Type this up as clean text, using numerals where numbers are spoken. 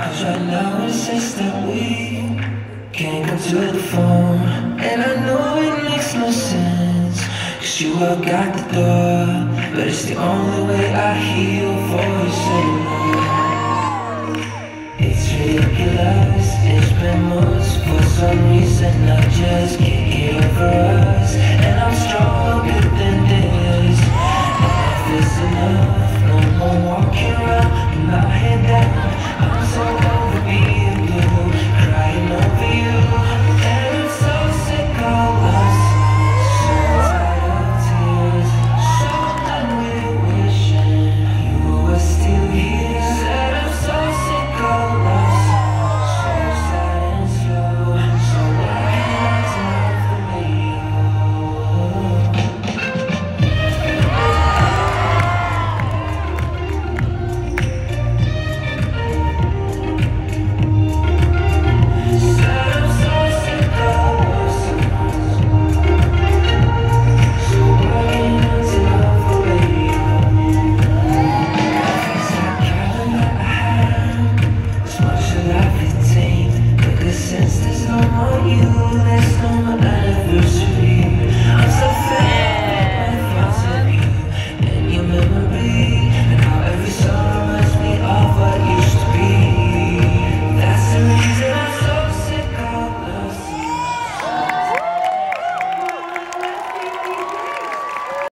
'Cause right now it says that we can't come to the phone. And I know it makes no sense, 'cause you walk out the door, but it's the only way I hear your voice anymore. It's ridiculous, it's been months. For some reason I just can't get over us. And I'm stronger than this. Enough is enough, no more walking around.